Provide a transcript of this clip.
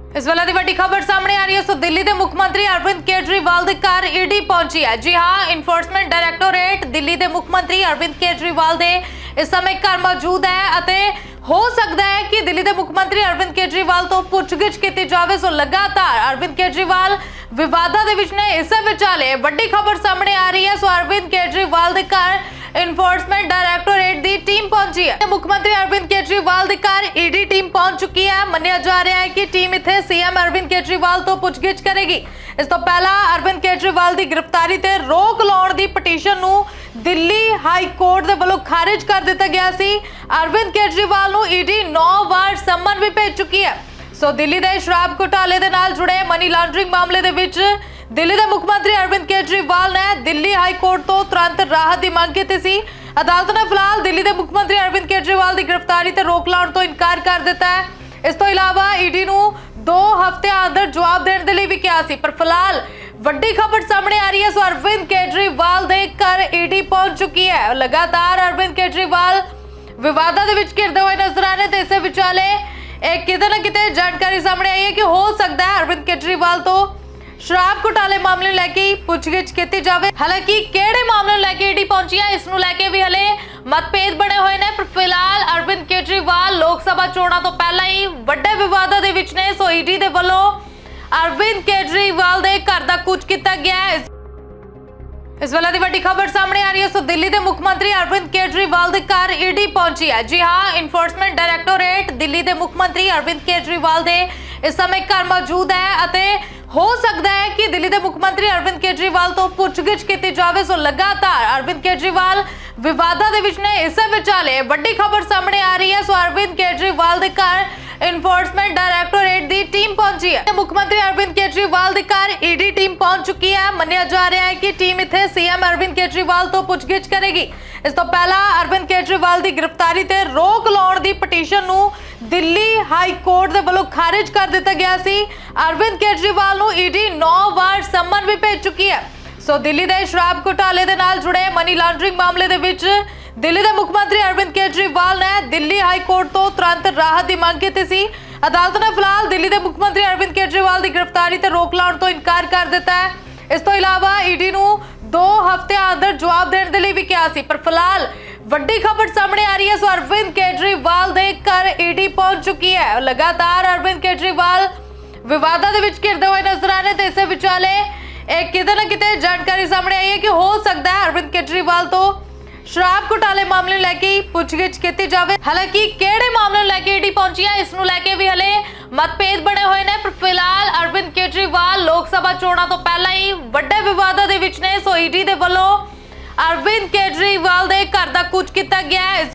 इस वेले दी वड्डी खबर सामने आ रही है। दिल्ली के मुख्यमंत्री अरविंद केजरीवाल की घर ईडी पहुंची है। जी हाँ, इन्फोर्समेंट डायरैक्टोरेट दिल्ली के मुख्यमंत्री अरविंद केजरीवाल के इस समय घर मौजूद है। हो सकता है कि दिल्ली के मुख्यमंत्री अरविंद केजरीवाल तो पुछगिछ की जाए। सो लगातार अरविंद केजरीवाल विवादा दे विच ने। इस विचाले वड्डी खबर सामने आ रही है। सो अरविंद केजरीवाल के घर इन्फोर्समेंट डायरैक्टोरेट की टीम पहुंची है। मुख्यमंत्री अरविंद केजरीवाल के घर ईडी टीम पहुंच चुकी है। मन्निया जा रहा है कि टीम इत्थे सीएम अरविंद केजरीवाल तो पुछगिछ करेगी। इस तो पहला अरविंद केजरीवाल की गिरफ्तारी ते रोक लाउण दी पटीशन नूं दिल्ली हाई कोर्ट दे वल्लों खारिज कर दिता गया सी। अरविंद केजरीवाल नूं ईडी 9 वार सम्मन भी भेज चुकी है। सो दिल्ली दे शराब घोटाले दे नाल जुड़े मनी लॉन्ड्रिंग मामले दे विच दिल्ली के मुख्यमंत्री अरविंद केजरीवाल ने दिल्ली हाई कोर्ट तो तुरंत राहत की मांग की सी। अदालत ने फिलहाल दिल्ली के मुख्यमंत्री अरविंद केजरीवाल की गिरफ्तारी ते रोक लाउण तो इनकार कर दिता है। इस तो इलावा ईडी नूं 2 हफ्ते अंदर जवाब देने के लिए भी कहा सी। पर फिलहाल वड्डी खबर सामने आ रही है। सो अरविंद केजरीवाल के घर ईडी पहुंच चुकी है। लगातार अरविंद केजरीवाल विवादा दे विच घिरदे हुए नजर आ रहे। इस विचाले एक किते ना किते जानकारी सामने आई है कि हो सकता है अरविंद केजरीवाल तो शराब घोटाले मामले लैके पुछगिछ की जाए। हालांकि किहड़े मामले लैके ईडी पहुंची है, इसनूं लैके भी हले मतभेद बने हुए हैं। पर फिलहाल अरविंद केजरीवाल लोक सभा चोणां तो पहला ही वड्डे विवादां दे विच ने। सो ईडी दे वल्लों अरविंद केजरीवाल दे घर दा कुछ किया गया है। इस वेले दी वड्डी खबर सामने आ रही है। सो दिल्ली के मुख्यमंत्री अरविंद केजरीवाल के घर ईडी पहुंची है। जी हाँ, इन्फोर्समेंट डायरैक्टोरेट दिल्ली के मुख्यमंत्री अरविंद केजरीवाल के इस समय घर मौजूद है। हो सकता है कि दिल्ली के मुख्यमंत्री अरविंद केजरीवाल तो पुछगिछ की जाए। सो लगातार अरविंद केजरीवाल विवादा दे विच ने। इस विचाले वड्डी खबर सामने आ रही है। सो अरविंद केजरीवाल के घर इन्फोर्समेंट डायरैक्टोरेट की टीम पहुंची है। मुख्यमंत्री अरविंद केजरीवाल के घर ईडी टीम पहुंच चुकी है। मन्निया जा रहा है कि टीम इत्थे सीएम अरविंद केजरीवाल तो पुछगिछ करेगी। इस तो पहला अरविंद केजरीवाल की गिरफ्तारी ते रोक लाउण दी पटीशन नूं दिल्ली हाई कोर्ट दे वल्लों खारिज कर दिता गया सी। अरविंद केजरीवाल नूं ईडी 9 वार सम्मन भी भेज चुकी है। सो दिल्ली दे शराब घोटाले दे नाल जुड़े मनी लॉन्ड्रिंग मामले दे विच दिल्ली के मुख्यमंत्री अरविंद केजरीवाल ने दिल्ली हाई कोर्ट तो तुरंत राहत की मांग की सी। अदालत ने फिलहाल दिल्ली के मुख्यमंत्री अरविंद केजरीवाल की गिरफ्तारी ते रोक लाउण तो इनकार कर दिता है। इस तो इलावा ईडी नूं 2 हफ्ते अंदर जवाब देने के लिए भी कहा सी। पर फिलहाल वड्डी खबर सामने आ रही है। सो अरविंद केजरीवाल के घर ईडी पहुंच चुकी है। लगातार अरविंद केजरीवाल विवादा दे विच घिरदे हुए नजर आ रहे। इस विचाले एक किते ना किते जानकारी सामने आई है कि हो सकता है अरविंद केजरीवाल तो शराब घोटाले मामले लैके पुछगिछ की जाए। हालांकि किहड़े मामले लैके ईडी पहुंची है, इसनूं लैके भी हले मतभेद बने हुए हैं। पर फिलहाल अरविंद केजरीवाल लोक सभा चोणां तो पहला ही वड्डे विवादां दे विच ने। सो ईडी दे वल्लों अरविंद केजरीवाल के घर दा कुछ किया गया है।